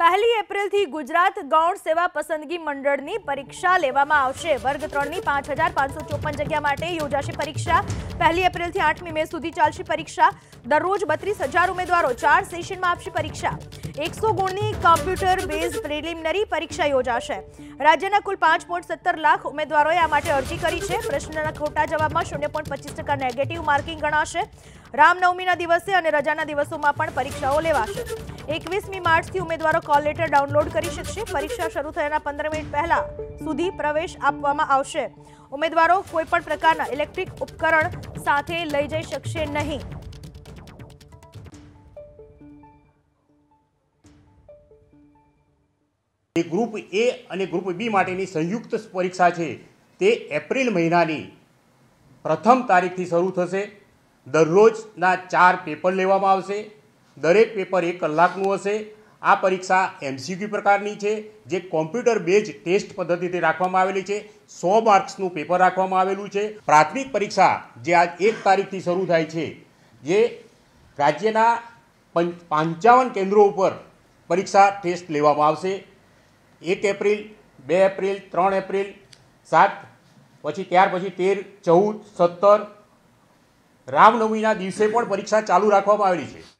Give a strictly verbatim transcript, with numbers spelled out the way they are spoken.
પહેલી એપ્રિલથી ગુજરાત ગૌણ સેવા પસંદગી મંડળની પરીક્ષા લેવામાં આવશે। વર્ગ ત્રણની પાંચ હજાર પાંચસો ચોપન જગ્યા માટે યોજાશે પરીક્ષા। પહેલી એપ્રિલથી આઠમી મે સુધી ચાલશે પરીક્ષા। દરરોજ બત્રીસ હજાર ઉમેદવારો ચાર સેશનમાં આપશે પરીક્ષા। એકસો ગુણની કોમ્પ્યુટર બેઝ પ્રિલિમિનરી પરીક્ષા યોજાશે। રાજ્યના કુલ પાંચ પોઈન્ટ સત્તર લાખ ઉમેદવારોએ આ માટે અરજી કરી છે। પ્રશ્નના ખોટા જવાબમાં શૂન્ય પોઈન્ટ પચીસ ટકા નેગેટિવ માર્કિંગ ગણાશે। રામનવમીના દિવસે અને રજાના દિવસોમાં પણ પરીક્ષાઓ લેવાશે। એકવીસમી માર્ચથી ઉમેદવારો કોલ લેટર ડાઉનલોડ કરી શકશે। પરીક્ષા શરૂ થયાના પંદર મિનિટ પહેલા સુધી પ્રવેશ આપવામાં આવશે। ઉમેદવારો કોઈ પણ પ્રકારના ઇલેક્ટ્રિક ઉપકરણ સાથે લઈ જઈ શકશે નહીં। ગ્રુપ એ અને ગ્રુપ બી માટેની સંયુક્ત પરીક્ષા છે તે એપ્રિલ મહિનાની પ્રથમ તારીખથી શરૂ થશે। દરરોજના ચાર પેપર લેવામાં આવશે। દરેક પેપર એક કલાકનું હશે। આ પરીક્ષા એમસીક્યુ પ્રકારની છે, જે કોમ્પ્યુટર બેઝ ટેસ્ટ પદ્ધતિથી રાખવામાં આવેલી છે। સો માર્ક્સનું પેપર રાખવામાં આવેલું છે। પ્રાથમિક પરીક્ષા જે આજ એક તારીખથી શરૂ થાય છે, જે રાજ્યના પંચાવન કેન્દ્રો ઉપર પરીક્ષા ટેસ્ટ લેવામાં આવશે। એક એપ્રિલ, બે એપ્રિલ, ત્રણ એપ્રિલ, સાત, પછી ત્યાર પછી તેર, ચૌદ, સત્તર, રામનવમીના દિવસે પણ પરીક્ષા ચાલુ રાખવામાં આવેલી છે।